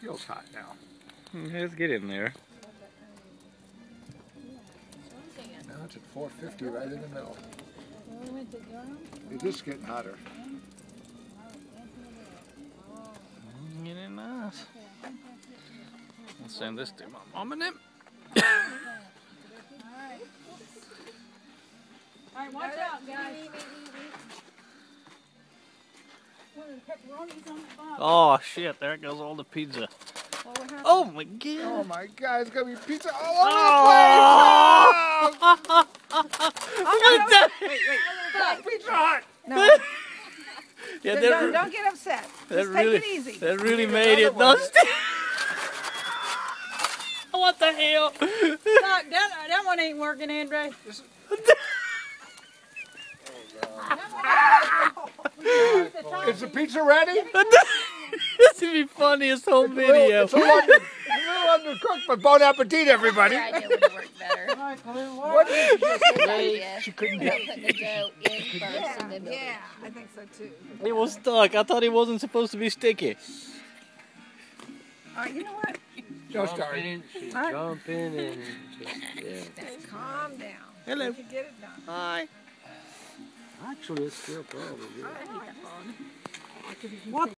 Feels hot now. Let's get in there. Now it's at 450 right in the middle. It's just getting hotter. Getting nice. I'll send this to my mom and them. Alright, watch out, guys. Oh shit, there goes all the pizza. Oh my god. Oh my god, it's gonna be pizza all over the place! What the? Wait. Pizza hot! No, Yeah, don't get upset. Just take it easy. That really made it dusty. What the hell? Look, that one ain't working, Andre. Is the pizza ready? This would be funniest whole video. It's a little undercooked, but bon appetit, everybody. I knew it would work better. What did you just Good idea. She couldn't Putting get the dough in first and then building. Yeah, I think so too. It was stuck. I thought it wasn't supposed to be sticky. Alright, you know what? Just start. Jumping in. Calm down. Hello. You can get it done. Hi. Actually, it's still probably good. What?